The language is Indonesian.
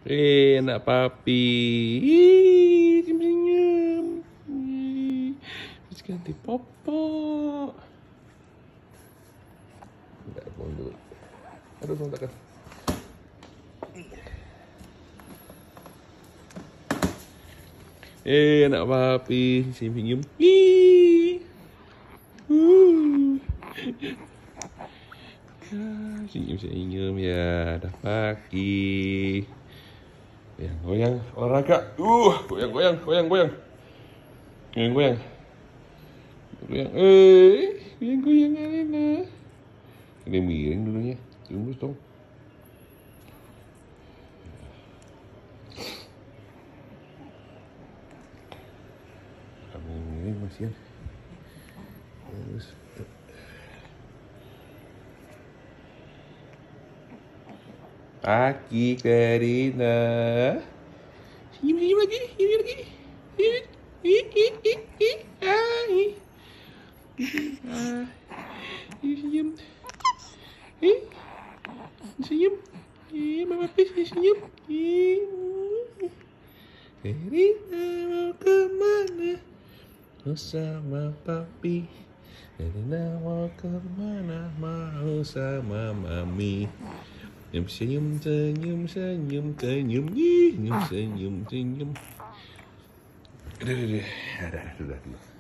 Anak papi. Ih, senyum. Terus ganti popo. Enggak, buang dulu. Aduh, berantakan. Anak papi, senyum. Ih. Senyum-senyum ya, dah pagi. Goyang-goyang, olahraga. Goyang-goyang, goyang-goyang. Goyang-goyang. Goyang, goyang-goyang Alena. Ini miring dulunya, tunggu dong. Kamu miring masih ya. Terus. Pagi Karina. Senyum-senyum lagi, senyum lagi. Senyum. Senyum. Mama Pis senyum. Karina mau kemana? Mau sama papi. Karina mau kemana? Mau sama mami. Senyum, senyum, senyum, senyum, senyum, senyum, senyum. Sudah.